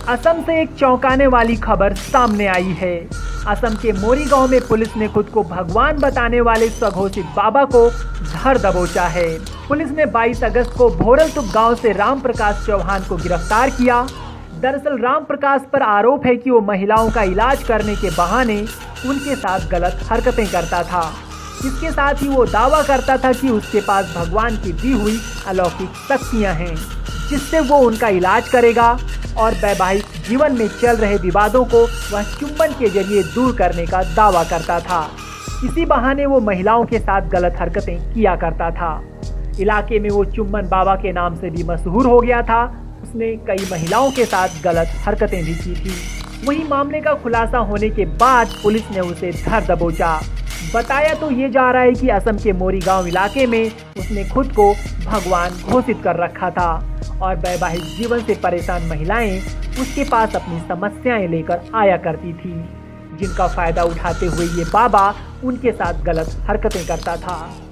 असम से एक चौंकाने वाली खबर सामने आई है। असम के मोरी गांव में पुलिस ने खुद को भगवान बताने वाले स्वघोषित बाबा को धर दबोचा है। पुलिस ने 22 अगस्त को भोरलतुप गांव से राम प्रकाश चौहान को गिरफ्तार किया। दरअसल राम प्रकाश पर आरोप है कि वो महिलाओं का इलाज करने के बहाने उनके साथ गलत हरकतें करता था। इसके साथ ही वो दावा करता था कि उसके पास भगवान की दी हुई अलौकिक शक्तियां हैं, जिससे वो उनका इलाज करेगा और वैवाहिक जीवन में चल रहे विवादों को वह चुंबन के जरिए दूर करने का दावा करता था। इसी बहाने वो महिलाओं के साथ गलत हरकतें किया करता था। इलाके में वो चुंबन बाबा के नाम से भी मशहूर हो गया था। उसने कई महिलाओं के साथ गलत हरकतें भी की थी। वहीं मामले का खुलासा होने के बाद पुलिस ने उसे धर दबोचा। बताया तो ये जा रहा है कि असम के मोरी गांव इलाके में उसने खुद को भगवान घोषित कर रखा था और वैवाहिक जीवन से परेशान महिलाएं उसके पास अपनी समस्याएं लेकर आया करती थी, जिनका फायदा उठाते हुए ये बाबा उनके साथ गलत हरकतें करता था।